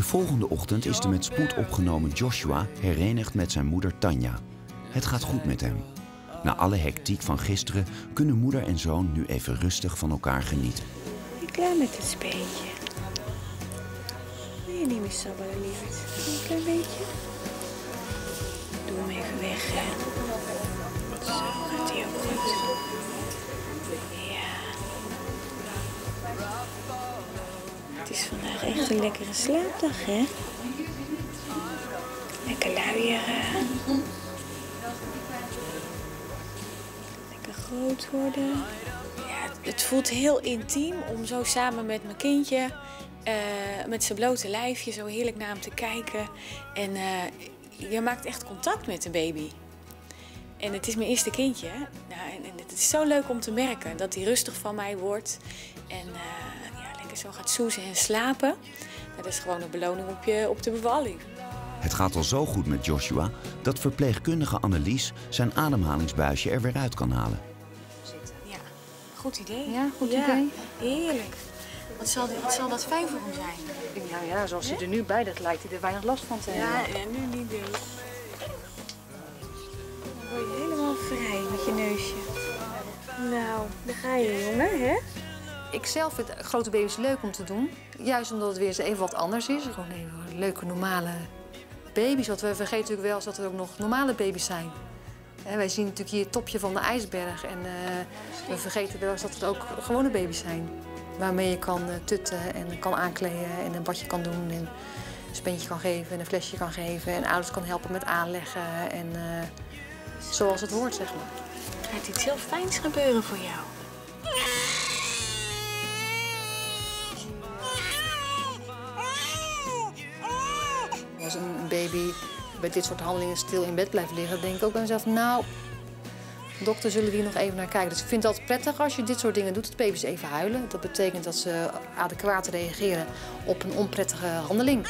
volgende ochtend is de met spoed opgenomen Joshua herenigd met zijn moeder Tanja. Het gaat goed met hem. Na alle hectiek van gisteren kunnen moeder en zoon nu even rustig van elkaar genieten. Ben je klaar met het speentje? Wil je niet meer sabbelen, lieverd? Een klein beetje? Doe hem even weg, hè. Zo gaat hij ook goed. Ja. Het is vandaag echt een lekkere slaapdag, hè? Lekker luieren. Lekker groot worden. Ja, het voelt heel intiem om zo samen met mijn kindje, met zijn blote lijfje, zo heerlijk naar hem te kijken. En je maakt echt contact met de baby. En het is mijn eerste kindje. Nou, en het is zo leuk om te merken dat hij rustig van mij wordt. En ja, lekker zo gaat soezen en slapen. Dat is gewoon een beloning op de bevalling. Het gaat al zo goed met Joshua dat verpleegkundige Annelies zijn ademhalingsbuisje er weer uit kan halen. Ja, goed idee. Ja, goed idee. Heerlijk. Wat zal dat fijn voor hem zijn? Nou ja, zoals hij er nu bij, dat lijkt hij er weinig last van te hebben. Ja, en nu niet dus. Dan word je helemaal vrij met je neusje. Nou, daar ga je, jongen, hè? Ik zelf vind grote baby's leuk om te doen. Juist omdat het weer eens even wat anders is. Gewoon even leuke, normale baby's. Want we vergeten natuurlijk wel eens dat er ook nog normale baby's zijn. Wij zien natuurlijk hier het topje van de ijsberg. En we vergeten wel eens dat het ook gewone baby's zijn. Waarmee je kan tutten en kan aankleden en een badje kan doen. En een speentje kan geven en een flesje kan geven. En ouders kan helpen met aanleggen. En zoals het hoort, zeg maar. Gaat iets heel fijns gebeuren voor jou. Als een baby bij dit soort handelingen stil in bed blijft liggen, denk ik ook bij mezelf, nou, dokter zullen we hier nog even naar kijken. Dus ik vind het altijd prettig als je dit soort dingen doet, dat baby's even huilen. Dat betekent dat ze adequaat reageren op een onprettige handeling.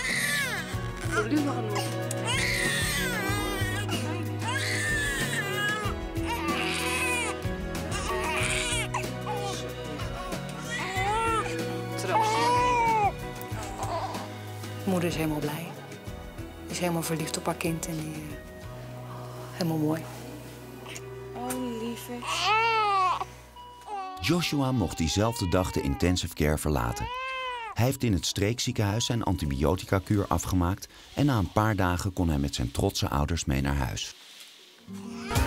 Moeder is helemaal blij. Die is helemaal verliefd op haar kind en die, helemaal mooi. Oh, lieve. Joshua mocht diezelfde dag de intensive care verlaten. Hij heeft in het streekziekenhuis zijn antibiotica-kuur afgemaakt en na een paar dagen kon hij met zijn trotse ouders mee naar huis.